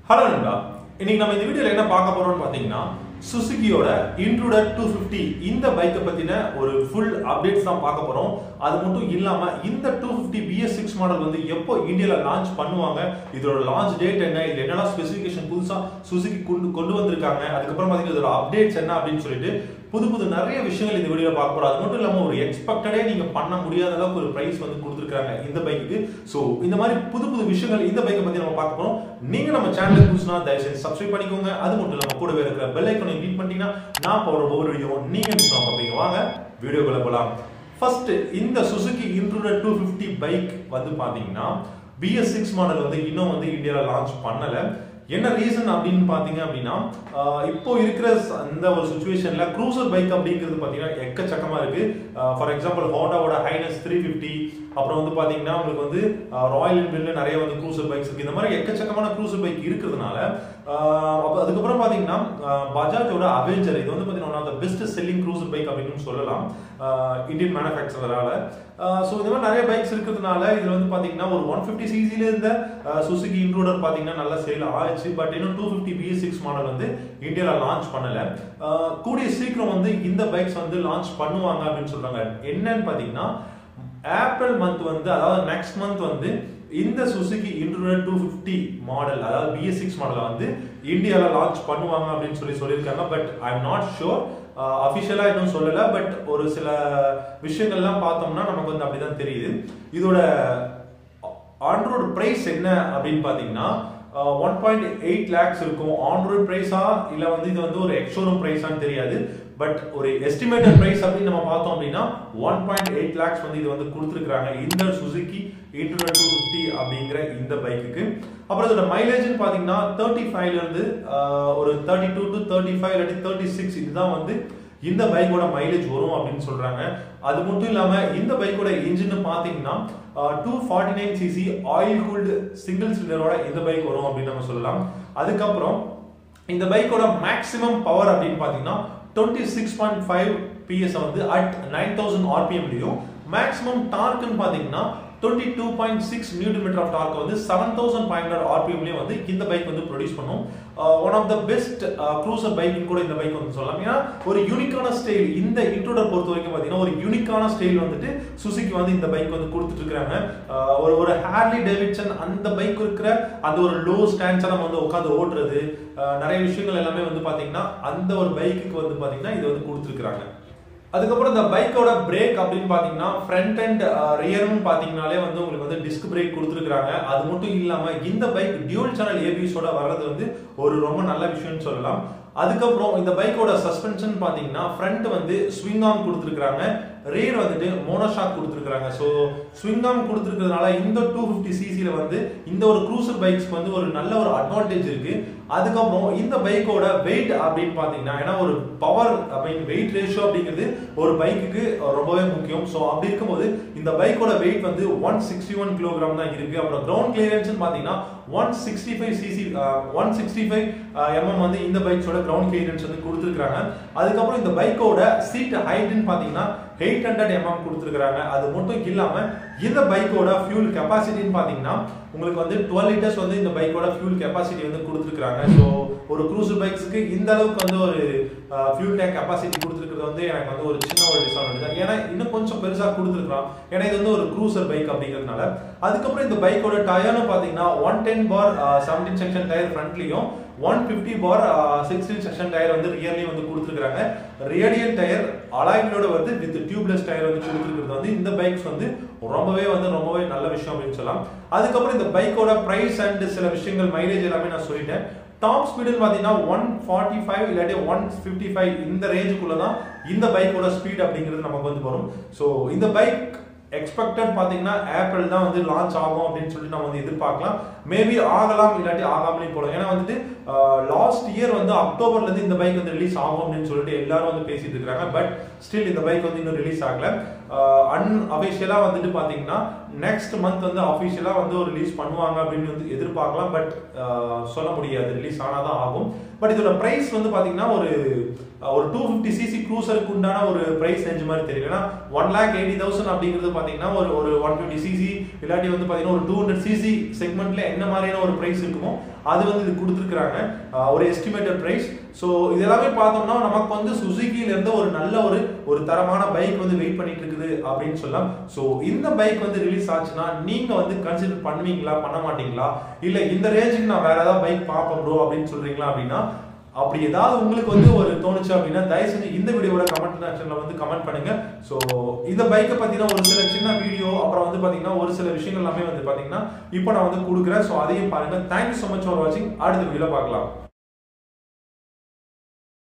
Hello Nanba. இன்னைக்கு நம்ம இந்த வீடியோல என்ன பார்க்க போறோம்னு பாத்தீங்கன்னா Suzuki-யோட Intruder 250 இந்த பைக்கை பத்தின ஒரு ஃபுல் அப்டேட்ஸ் தான் பார்க்க போறோம். அது மட்டும் இல்லாம இந்த 250 BS6 மாடல் வந்து எப்போ இந்தியால லான்ச் பண்ணுவாங்க, இதோட லான்ச் டேட் என்ன, இது என்னடா ஸ்பெசிஃபிகேஷன் புதுசா Suzuki கொண்டு வந்திருக்காங்க, அதுக்கு அப்புறம் பாத்தீங்கன்னா இதோட அப்டேட்ஸ் என்ன அப்படினு சொல்லிட்டு புது நிறைய விஷயங்கள் இந்த வீடியோல பார்க்க போறோம். அது மட்டும் இல்லாம ஒரு எக்ஸ்பெக்டடே நீங்க பண்ண முடியாத அளவுக்கு ஒரு பிரைஸ் வந்து கொடுத்திருக்காங்க இந்த பைக்குக்கு. சோ இந்த மாதிரி புது விஷயங்கள் இந்த பைக்கை பத்தி நம்ம பார்க்க போறோம். நீங்க நம்ம சேனலுக்கு புதுசுனா தயவு செஞ்சு சப்ஸ்கிரைப் பண்ணிக்கோங்க. அது மட்டும் இல்லாம கூடவே இருக்கிற பெல் ஐகானை கிளிக் பண்ணிட்டீங்கன்னா நான் போற ஒவ்வொரு வீடியோ நீங்க மிஸ் பண்ணாம பாப்பீங்க. வாங்க வீடியோக்குள்ள போலாம். ஃபர்ஸ்ட் இந்த Suzuki Intruder 250 பைக் வந்து பாத்தீங்கன்னா BS6 மாடல் வந்து இன்னும் வந்து இந்தியால லான்ச் பண்ணல. என்ன ரீசன் அப்படின்னு பாத்தீங்க அப்படின்னா இப்போ இருக்கிற அந்த ஒரு சிச்சுவேஷன்ல க்ரூசர் பைக் அப்படிங்கிறது பாத்தீங்கன்னா எக்கச்சக்கமா இருக்கு. ஃபார் எக்ஸாம்பிள் ஹோண்டாவோட ஹைனஸ் 350, அப்புறம் வந்து பாத்தீங்கன்னா உங்களுக்கு வந்து ராயல் என்ஃபீல்ட்ல நிறைய வந்து க்ரூசர் பைக்ஸ் இருக்கு. இந்த மாதிரி எக்கச்சக்கமான க்ரூசர் பைக் இருக்கிறதுனால அதுக்கப்புறம் பாத்தீங்கன்னா பஜாஜோட அவெஞ்சர் இது வந்து பாத்தீங்கன்னா one of the best selling cruiser bike அப்படின்னு சொல்லலாம் இந்தியன் மேனுஃபேக்சரரால. ஸோ இந்த மாதிரி நிறைய பைக்ஸ் இருக்கிறதுனால இதுல வந்து பாத்தீங்கன்னா ஒரு 150 சிசில இருந்த Suzuki Intruder பாத்தீங்கன்னா நல்ல சேல் ஆயிடுச்சு. பட் இன்னும் 250 BS6 மாடல் வந்து இந்தியால லான்ச் பண்ணல. கூடிய சீக்கிரம் வந்து இந்த பைக்ஸ் வந்து லான்ச் பண்ணுவாங்க அப்படின்னு சொல்றாங்க. என்னன்னு பாத்தீங்கன்னா ஏப்ரல் மந்த் வந்து, அதாவது நெக்ஸ்ட் மந்த் வந்து இந்த Suzuki Intruder 250 மாடல், அதாவது BS6 மாடலை வந்து இந்தியால லான்ச் பண்ணுவாங்க அப்படின்னு சொல்லியிருக்காங்க. But I am not sure, அபிஷியலா இன்னும் சொல்லல. பட் ஒரு சில விஷயங்கள்லாம் பார்த்தோம்னா நமக்கு வந்து அப்படிதான் தெரியுது. இதோட ஆன்ரோட் பிரைஸ் என்ன அப்படின்னு பாத்தீங்கன்னா 1.8 lakhs இருக்கும். ஆன்ரோட் பிரைஸா இல்ல வந்து இது வந்து ஒரு எக்ஸ்ஷோரூம் பிரைஸான்னு தெரியாது. பட் ஒரு எஸ்டிமேட்டட் பிரைஸ் அப்படின்னு நம்ம பார்த்தோம் அப்படின்னா 1.8 lakhs வந்து இது வந்து கொடுத்துருக்காங்க இந்த Suzuki Intruder 250 அப்படிங்கிற இந்த பைக்குக்கு. அப்புறம் இதோட மைலேஜ்னு பாத்தீங்கன்னா 35 ல இருந்து ஒரு 32 to 35 இல்லாட்டி 36 இதுதான் வந்து இந்த பைக்கோட மைலேஜ் வரும் அப்படின்னு சொல்றாங்க. அது மட்டும் இல்லாம இந்த பைக்கோட இன்ஜின் பாத்தீங்கன்னா 249cc ஆயில் கூல்டு சிங்கிள் சிலிண்டரோட இந்த பைக் வரும் அப்படின்னு நம்ம சொல்லலாம். அதுக்கப்புறம் இந்த பைக்கோட மேக்ஸிமம் பவர் அப்படின்னு பாத்தீங்கன்னா 26.5 PS வந்து அட் 9000 RPM லயும், மேக்ஸிமம் டார்க்னு பாத்தீங்கன்னா 22.6 Nm of torque வந்து 7500 RPM லயும் வந்து இந்த பைக் வந்து ப்ரொடியூஸ் பண்ணும். One of the best cruiser bike கூட இந்த பைக் வந்து சொல்லலாம். ஏன்னா ஒரு யூனிக்கான ஸ்டைல் இந்த இன்ட்ரூடர் பொறுத்த வரைக்கும் பாத்தீங்கன்னா ஒரு யூனிக்கான ஸ்டைல் வந்துட்டு Suzuki வந்து இந்த பைக் வந்து கொடுத்துட்டு இருக்காங்க. ஒரு ஹார்லி டேவிட்சன் அந்த பைக் இருக்கிற அந்த ஒரு லோ ஸ்டாண்ட்ஸா நம்ம வந்து உட்காந்து ஓட்டுறது நிறைய விஷயங்கள் எல்லாமே வந்து பாத்தீங்கன்னா அந்த ஒரு பைக்குக்கு வந்து பாத்தீங்கன்னா இது வந்து கொடுத்துருக்காங்க. அதுக்கப்புறம் இந்த பைக்கோட பிரேக் அப்படின்னு பாத்தீங்கன்னா ஃப்ரண்ட் அண்ட் ரியர்னு பாத்தீங்கன்னாலே வந்து உங்களுக்கு வந்து டிஸ்க் பிரேக் கொடுத்துருக்காங்க. அது மட்டும் இல்லாம இந்த பைக் டியூல் சேனல் ஏபிஎஸோட வர்றது வந்து ஒரு ரொம்ப நல்ல விஷயம்னு சொல்லலாம். அதுக்கப்புறம் இந்த பைக்கோட சஸ்பென்ஷன் பாத்தீங்கன்னா ஃப்ரண்ட் வந்து ஸ்விங் ஆர்ம் கொடுத்துருக்காங்க, ரியர் வந்துட்டு மோனோஷாக் கொடுத்துருக்காங்க. ஸோ ஸ்விங் ஆர்ம் கொடுத்துருக்கிறதுனால இந்த 250cc வந்து இந்த ஒரு க்ரூசர் பைக்ஸ்க்கு வந்து ஒரு நல்ல ஒரு அட்வான்டேஜ் இருக்கு. அதுக்கப்புறம் இந்த பைக்கோட வெயிட் அப்படின்னு பாத்தீங்கன்னா, ஏன்னா ஒரு பவர் அப்படின்னு வெயிட் ரேஷியோ அப்படிங்கிறது ஒரு பைக்குக்கு ரொம்பவே முக்கியம். ஸோ அப்படி இருக்கும்போது இந்த பைக்கோட வெயிட் வந்து 161 kg தான் இருக்கு. அப்புறம் கிரவுண்ட் கிளியரன்ஸ் பாத்தீங்கன்னா 165 mm வந்து இந்த பைக்ஸோட கிரவுண்ட் கிளியரன்ஸ் வந்து கொடுத்துருக்காங்க. அதுக்கப்புறம் இந்த பைக்கோட சீட் ஹைட்னு பாத்தீங்கன்னா 800 mm கொடுத்துருக்காங்க. அது மட்டும் இல்லாம இந்த பைக்கோட ஃபியூல் கெப்பாசிட்டின்னு பாத்தீங்கன்னா உங்களுக்கு வந்து 12 liters வந்து இந்த பைக்கோட ஃபியூல் கெப்பாசிட்டி வந்து கொடுத்துருக்காங்க. ஸோ ஒரு க்ரூசர் பைக்ஸ்க்கு இந்த அளவுக்கு வந்து ஒரு ஃபியூல் டேங்க் கெப்பாசிட்டி கொடுத்துருக்கிறது வந்து எனக்கு வந்து ஒரு சின்ன ஒரு டிஸ்அட்வான்டேஜ் தான். ஏன்னா இன்னும் கொஞ்சம் பெருசா கொடுத்துருக்கலாம், ஏன்னா இது வந்து ஒரு க்ரூசர் பைக் அப்படிங்கிறதுனால. அதுக்கப்புறம் இந்த பைக்கோட டயர்னு பாத்தீங்கன்னா 110/17 செக்ஷன் டயர் ஃப்ரண்ட்லயும் 150/16 செக்ஷன் டயர் வந்து ரியர்லயும் வந்து கொடுத்துருக்காங்க. ரேடியல் டயர் அலாய்களோட வந்து வித் டியூப்லெஸ் டயர் வந்து கொடுத்துருக்கிறது வந்து இந்த பைக்ஸ் வந்து ரொம்பவே நல்ல விஷயம் அப்படின்னு சொல்லலாம். அதுக்கப்புறம் இந்த பைக்கோட பிரைஸ் அண்ட் சில விஷயங்கள் மைலேஜ் எல்லாமே நான் சொல்லிட்டேன். டாப் ஸ்பீடுன்னு பாத்தீங்கன்னா 145 இல்லாட்டி 155 இந்த ரேஞ்சுக்குள்ள தான் இந்த பைக்கோட ஸ்பீட் அப்படிங்கிறது நமக்கு வந்து வரும். ஸோ இந்த பைக் எக்ஸ்பெக்டட் பாத்தீங்கன்னா ஏப்ரல் தான் வந்து லான்ச் ஆகும் அப்படின்னு சொல்லிட்டு நம்ம வந்து எதிர்பார்க்கலாம். மேபி ஆகலாம் இல்லாட்டி ஆகாமலே போகலாம். ஏன்னா வந்துட்டு லாஸ்ட் இயர் வந்து அக்டோபர்ல இருந்து இந்த பைக் வந்து ரிலீஸ் ஆகும் அப்படின்னு சொல்லிட்டு எல்லாரும் வந்து பேசிட்டு இருக்காங்க. பட் ஸ்டில் இந்த பைக் வந்து இன்னும் ரிலீஸ் ஆகல. அன்அஃபிஷியலா வந்துட்டு பாத்தீங்கன்னா நெக்ஸ்ட் மந்த் வந்து அஃபிஷியலா வந்து ஒரு ரிலீஸ் பண்ணுவாங்க அப்படின்னு வந்து எதிர்பார்க்கலாம். பட் சொல்ல முடியாது, ரிலீஸ் ஆனாதான் ஆகும். பட் இதோட பிரைஸ் வந்து பாத்தீங்கன்னா ஒரு 250cc க்ரூசருக்கு உண்டான ஒரு பிரைஸ் ரேஞ்ச் மாதிரி தெரியும். ஏன்னா 1,80,000 அப்படிங்கிறது பாத்தீங்கன்னா ஒரு 150cc இல்லாட்டி வந்து பாத்தீங்கன்னா ஒரு 200cc செக்மெண்ட்ல என்ன மாதிரியான ஒரு பிரைஸ் இருக்குமோ அது வந்து இது கொடுத்துருக்காங்க, ஒரு எஸ்டிமேட்டட் பிரைஸ். ஸோ இது எல்லாமே பார்த்தோம்னா நமக்கு வந்து சுசுகில இருந்து ஒரு நல்ல ஒரு தரமான பைக் வந்து வெயிட் பண்ணிட்டு இருக்குது அப்படின்னு சொல்லலாம். ஸோ இந்த பைக் வந்து ரிலீஸ் ஆச்சுன்னா நீங்க வந்து கன்சிடர் பண்ணுவீங்களா, பண்ண மாட்டீங்களா, இல்ல இந்த ரேஞ்சுக்கு நான் வேற ஏதாவது பைக் பார்ப்பேன் ப்ரோ அப்படின்னு சொல்றீங்களா? அப்படின்னா அப்படி ஏதாவது உங்களுக்கு வந்து ஒரு தோணுச்சு அப்படின்னா தயவு செஞ்சு இந்த வீடியோட கமெண்ட் செக்ஷன்ல வந்து கமெண்ட் பண்ணுங்க. ஸோ இந்த பைக்கை பத்தினா ஒரு சில சின்ன வீடியோ, அப்புறம் வந்து பாத்தீங்கன்னா ஒரு சில விஷயங்கள் எல்லாமே வந்து பாத்தீங்கன்னா இப்போ நான் வந்து கொடுக்குறேன். ஸோ அதையும் பாருங்க. தேங்க்யூ ஸோ மச் ஃபார் வாட்சிங். அடுத்த வீடியோல பார்க்கலாம்.